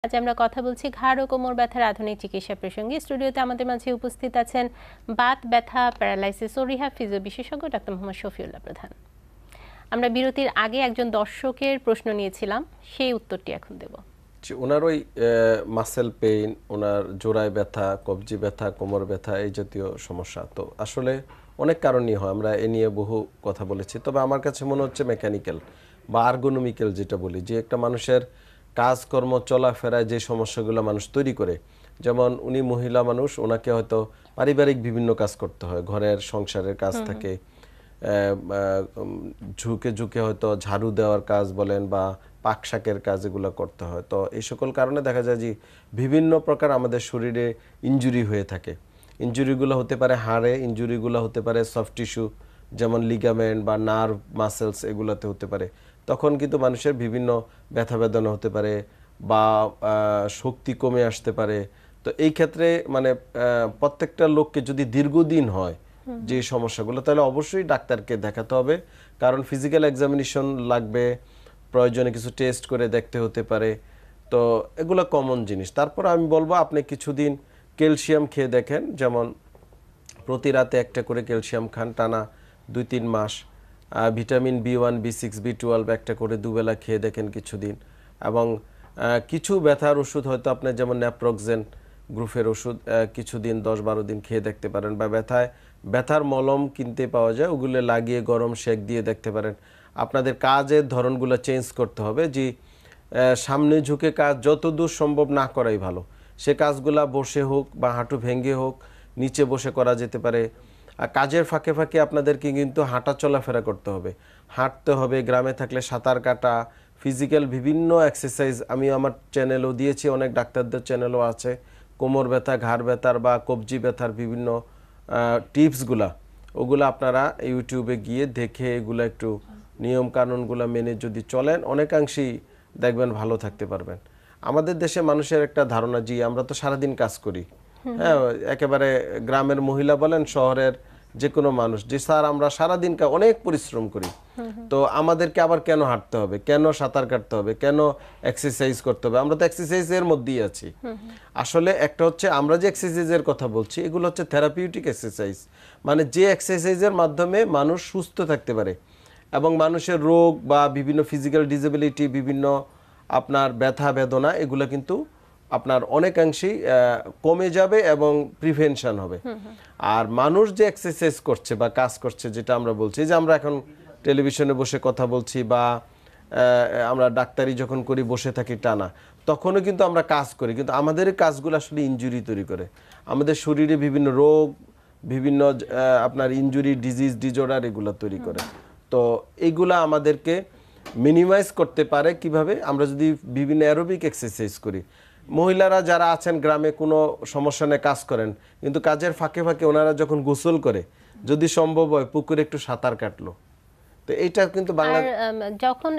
আজ আমরা কথা বলছি ঘাড় ও কোমর ব্যথার আধুনিক চিকিৎসা প্রসঙ্গে। স্টুডিওতে আমাদের মাঝে উপস্থিত আছেন বাত ব্যথা, প্যারালাইসিস ও রিহ্যাব ফিজিও বিশেষজ্ঞ ডক্টর.মd. শফিউল্লাহ প্রধান। আমরা বিরতির আগে একজন দর্শকের প্রশ্ন নিয়েছিলাম, সেই উত্তরটি এখন দেব। ওনার ওই মাসেল পেইন, ওনার জোড়ায় ব্যথা, কবজি ব্যথা, কোমর ব্যথা এই জাতীয় সমস্যা তো আসলে অনেক কারণই হয়, আমরা এ নিয়ে বহু কথা বলেছি। তবে আমার কাছে মনে হচ্ছে মেকানিক্যাল বা আর্গোনমিক্যাল যেটা বলি, যে একটা মানুষের কাজকর্ম চলাফেরায় যে সমস্যাগুলো মানুষ তৈরি করে, যেমন উনি মহিলা মানুষ, ওনাকে হয়তো পারিবারিক বিভিন্ন কাজ করতে হয়, ঘরের সংসারের কাজ থাকে, ঝুঁকে ঝুঁকে হয়তো ঝাড়ু দেওয়ার কাজ বলেন বা পাক শাকের কাজ এগুলো করতে হয়। তো এই সকল কারণে দেখা যায় যে বিভিন্ন প্রকার আমাদের শরীরে ইনজুরি হয়ে থাকে। ইনজুরিগুলো হতে পারে হাড়ে, ইনজুরিগুলো হতে পারে সফট টিস্যু যেমন লিগামেন্ট বা নার্ভ মাসেলস, এগুলোতে হতে পারে। তখন কিন্তু মানুষের বিভিন্ন ব্যথা বেদনা হতে পারে বা শক্তি কমে আসতে পারে। তো এই ক্ষেত্রে মানে প্রত্যেকটা লোককে যদি দীর্ঘদিন হয় যে সমস্যাগুলো, তাহলে অবশ্যই ডাক্তারকে দেখাতে হবে, কারণ ফিজিক্যাল এক্সামিনেশন লাগবে, প্রয়োজনে কিছু টেস্ট করে দেখতে হতে পারে। তো এগুলো কমন জিনিস। তারপর আমি বলবো আপনি কিছুদিন ক্যালসিয়াম খেয়ে দেখেন, যেমন প্রতি রাতে একটা করে ক্যালসিয়াম খান টানা 2-3 মাস। ভিটামিন B1, B6, B12 একটা করে দুবেলা খেয়ে দেখেন কিছুদিন। এবং কিছু ব্যথার ওষুধ হয়তো আপনার যেমন ন্যাপ্রোক্সেন গ্রুপের ওষুধ কিছুদিন 10-12 দিন খেয়ে দেখতে পারেন, বা ব্যথার মলম কিনতে পাওয়া যায়, ওগুলো লাগিয়ে গরম শেক দিয়ে দেখতে পারেন। আপনাদের কাজের ধরনগুলো চেঞ্জ করতে হবে, যে সামনে ঝুঁকে কাজ যতদূর সম্ভব না করাই ভালো। সে কাজগুলা বসে হোক বা হাঁটু ভেঙে হোক, নিচে বসে করা যেতে পারে। কাজের ফাঁকে ফাঁকে আপনাদেরকে কিন্তু হাঁটা চলাফেরা করতে হবে, হাঁটতে হবে, গ্রামে থাকলে সাঁতার কাটা, ফিজিক্যাল বিভিন্ন এক্সারসাইজ আমি আমার চ্যানেলও দিয়েছি, অনেক ডাক্তারদের চ্যানেলও আছে। কোমর ব্যথা, ঘাড় ব্যথার বা কবজি ব্যথার বিভিন্ন টিপসগুলা, ওগুলো আপনারা ইউটিউবে গিয়ে দেখে এগুলো একটু নিয়ম কানুনগুলো মেনে যদি চলেন, অনেকাংশেই দেখবেন ভালো থাকতে পারবেন। আমাদের দেশে মানুষের একটা ধারণা, যে আমরা তো সারাদিন কাজ করি, হ্যাঁ, একেবারে গ্রামের মহিলা বলেন শহরের যে কোনো মানুষ, যে স্যার আমরা সারাদিন অনেক পরিশ্রম করি, তো আমাদেরকে আবার কেন হাঁটতে হবে, কেন সাঁতার কাটতে হবে, কেন এক্সারসাইজ করতে হবে, আমরা তো এক্সারসাইজের মধ্যেই আছি। আসলে একটা হচ্ছে আমরা যে এক্সারসাইজের কথা বলছি, এগুলো হচ্ছে থেরাপিউটিক এক্সারসাইজ, মানে যে এক্সারসাইজের মাধ্যমে মানুষ সুস্থ থাকতে পারে এবং মানুষের রোগ বা বিভিন্ন ফিজিক্যাল ডিসেবিলিটি, বিভিন্ন আপনার ব্যথা বেদনা, এগুলো কিন্তু আপনার অনেকাংশেই কমে যাবে এবং প্রিভেনশন হবে। আর মানুষ যে এক্সারসাইজ করছে বা কাজ করছে, যেটা আমরা বলছি, যে আমরা এখন টেলিভিশনে বসে কথা বলছি বা আমরা ডাক্তারি যখন করি বসে থাকি টানা, তখনও কিন্তু আমরা কাজ করি, কিন্তু আমাদের কাজগুলো আসলে ইনজুরি তৈরি করে, আমাদের শরীরে বিভিন্ন রোগ, বিভিন্ন আপনার ইনজুরি, ডিজিজ, ডিজঅর্ডার এগুলো তৈরি করে। তো এইগুলা আমাদেরকে মিনিমাইজ করতে পারে কিভাবে, আমরা যদি বিভিন্ন অ্যারোবিক এক্সারসাইজ করি। মহিলারা যারা আছেন গ্রামে কোনো সমস্যা নিয়ে কাজ করেন, কিন্তু কাজের ফাঁকে ফাঁকে ওনারা যখন গোসল করে, যদি সম্ভব হয় পুকুরে একটু সাঁতার কাটলো, তো এইটা কিন্তু যখন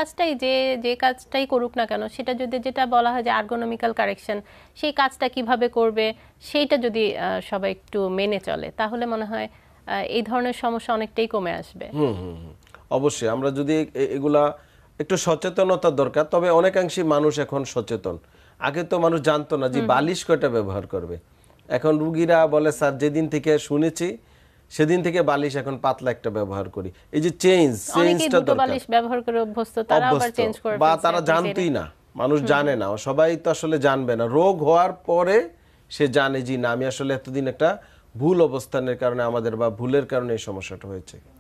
যে কাজটাই করুক না কেন, সেটা যদি যেটা বলা হয় যে আর্গোনমিক্যাল কারেকশন, সেই কাজটা কিভাবে করবে সেইটা যদি সবাই একটু মেনে চলে, তাহলে মনে হয় এই ধরনের সমস্যা অনেকটাই কমে আসবে। অবশ্যই আমরা যদি এগুলা একটু সচেতনতার দরকার। তবে অনেকাংশে মানুষ এখন সচেতন। আগে তো মানুষ জানতো না যে বালিশ কয়টা ব্যবহার করবে, এখন রুগীরা বলে স্যার যেদিন থেকে শুনেছি সেদিন থেকে বালিশ এখন পাতলা একটা ব্যবহার করি। এই যে চেঞ্জটা দরকার, বালিশ ব্যবহার করে অভ্যস্ত, তারা আবার চেঞ্জ করে বা তারা জানতোই না, মানুষ জানে না, সবাই তো আসলে জানবে না, রোগ হওয়ার পরে সে জানে যে না, আমি আসলে এতদিন একটা ভুল অবস্থানের কারণে আমাদের বা ভুলের কারণে এই সমস্যাটা হয়েছে।